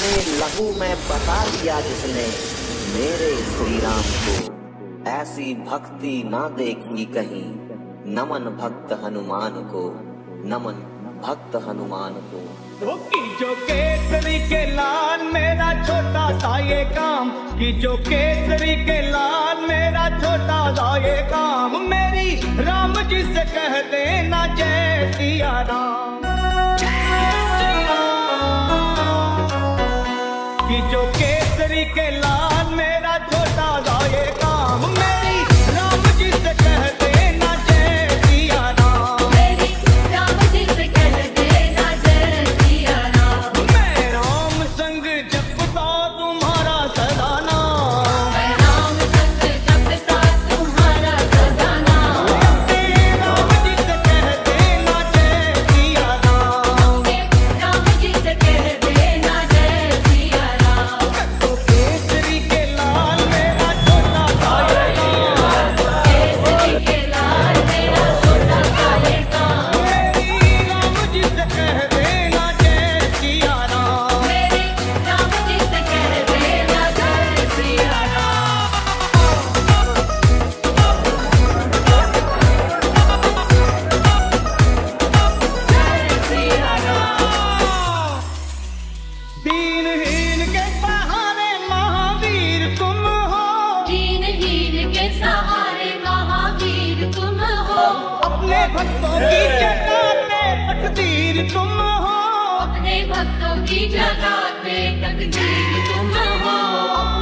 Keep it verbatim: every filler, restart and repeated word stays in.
अपने लहू में बता दिया जिसने मेरे श्री राम को, ऐसी भक्ति ना देखी कहीं। नमन भक्त हनुमान को, नमन भक्त हनुमान को। की जो केसरी के लाल मेरा छोटा सा ये काम, की जो केसरी के लाल मेरा छोटा सा ये काम, मेरी राम जी से कह देना जय सिया राम। कि जो केसरी के लाल मेरा छोटा सा ये काम, मेरी राम जी से कह देना जय सिया राम। मेरी राम जी से कह देना जय सिया राम। मैं राम संग जपता तुम्हारा सदा नाम, मैं राम संग जपता तुम्हारा सदा नाम। राम जी से कह देना जय सिया राम। राम जी से कह देना जय सिया राम। तो केसरी के लाल मेरा छोटा सा ये काम, केसरी के लाल मेरा छोटा सा ये काम, मेरी राम जी से कह देना जय सिया राम। मेरी राम जी से कह देना जय सिया राम। जय सिया राम। दीनहीन के सहारे महावीर तुम हो, दीनहीन के सहारे महावीर तुम हो। अपने भक्तों की जगाते तकदीर तुम हो, अपने भक्तों की जगाते तकदीर तुम हो।